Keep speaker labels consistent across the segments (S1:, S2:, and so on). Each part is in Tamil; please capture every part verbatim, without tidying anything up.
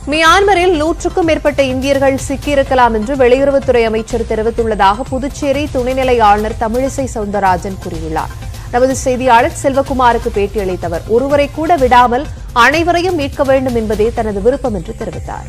S1: மியான்மரில் நூற்றுக்கும் மேற்பட்ட இந்தியர்கள் சிக்கியிருக்கலாம் என்று வெளியுறவுத்துறை அமைச்சர் தெரிவித்துள்ளதாக புதுச்சேரி துணைநிலை ஆளுநர் தமிழிசை சவுந்தரராஜன் கூறியுள்ளார். நமது செய்தியாளர் செல்வகுமாருக்கு பேட்டியளித்தவர் ஒருவரை கூட விடாமல் அனைவரையும் மீட்க வேண்டும் என்பதே தனது விருப்பம் என்று தெரிவித்தார்.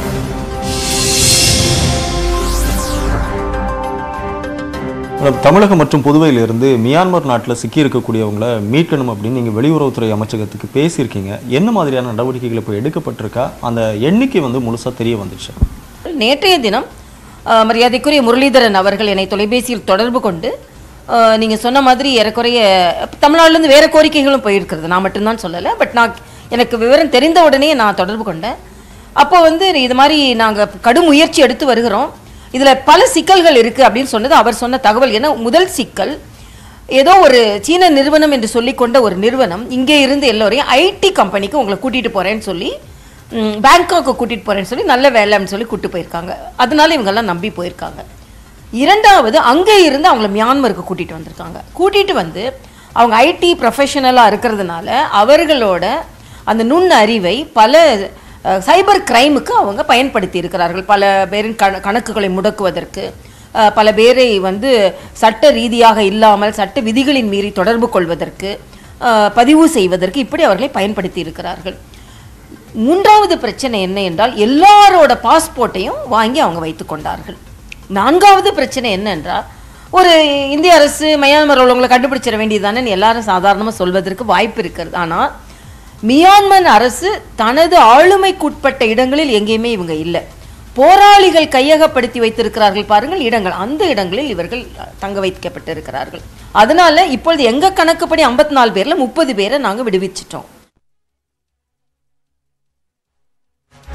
S2: தமிழகம் மற்றும் புதுவையிலிருந்து மியான்மர் நாட்டில் சிக்கி இருக்கக்கூடியவங்களை மீட்கணும் அப்படின்னு நீங்கள் வெளியுறவுத்துறை அமைச்சகத்துக்கு பேசியிருக்கீங்க. என்ன மாதிரியான நடவடிக்கைகள் இப்போ எடுக்கப்பட்டிருக்கா? அந்த எண்ணிக்கை வந்து முழுசாக தெரிய வந்துச்சு.
S3: நேற்றைய தினம் மரியாதைக்குரிய முரளிதரன் அவர்கள் என்னை தொலைபேசியில் தொடர்பு கொண்டு நீங்கள் சொன்ன மாதிரி ஏறக்குறைய தமிழ்நாட்டிலேருந்து வேறு கோரிக்கைகளும் போயிருக்கிறது, நான் மட்டும்தான் சொல்லலை. பட் நான் எனக்கு விவரம் தெரிந்த உடனே நான் தொடர்பு கொண்டேன். அப்போ வந்து இது மாதிரி நாங்கள் கடும் முயற்சி எடுத்து வருகிறோம், இதில் பல சிக்கல்கள் இருக்குது அப்படின்னு சொன்னது அவர் சொன்ன தகவல். ஏன்னா முதல் சிக்கல், ஏதோ ஒரு சீன நிறுவனம் என்று சொல்லிக்கொண்ட ஒரு நிறுவனம் இங்கே இருந்து எல்லோரையும் ஐடி கம்பெனிக்கு உங்களை கூட்டிகிட்டு போகிறேன்னு சொல்லி பேங்காக்கு கூட்டிகிட்டு போகிறேன்னு சொல்லி நல்ல வேலைன்னு சொல்லி கூப்பிட்டு போயிருக்காங்க. அதனால இவங்கெல்லாம் நம்பி போயிருக்காங்க. இரண்டாவது, அங்கே இருந்து அவங்கள மியான்மருக்கு கூட்டிகிட்டு வந்திருக்காங்க. கூட்டிகிட்டு வந்து அவங்க ஐடி ப்ரொஃபஷனலாக இருக்கிறதுனால அவர்களோட அந்த நுண் அறிவை பல சைபர் கிரைமுக்கு அவங்க பயன்படுத்தி இருக்கிறார்கள். பல பேரின் கண கணக்குகளை முடக்குவதற்கு, பல பேரை வந்து சட்ட ரீதியாக இல்லாமல் சட்ட விதிகளின் மீறி தொடர்பு கொள்வதற்கு, பதிவு செய்வதற்கு இப்படி அவர்களை பயன்படுத்தி இருக்கிறார்கள். மூன்றாவது பிரச்சனை என்ன என்றால் எல்லாரோட பாஸ்போர்ட்டையும் வாங்கி அவங்க வைத்து கொண்டார்கள். நான்காவது பிரச்சனை என்னென்றால், ஒரு இந்திய அரசு மியான்மர் உள்ளவங்களை கண்டுபிடிச்சிட வேண்டியதுதானே எல்லாரும் சாதாரணமாக சொல்வதற்கு வாய்ப்பு இருக்கிறது. ஆனால் மியான்மர் அரசு தனது ஆளுமைக்குட்பட்ட இடங்களில் எங்கேயுமே இவங்க இல்லை. போராளிகள் கையகப்படுத்தி வைத்திருக்கிறார்கள் பாருங்கள் இடங்கள், அந்த இடங்களில் இவர்கள் தங்க வைக்கப்பட்டிருக்கிறார்கள். அதனால இப்பொழுது எங்க கணக்குப்படி ஐம்பத்தி நாலு பேர்ல முப்பது பேரை நாங்கள் விடுவிச்சிட்டோம்.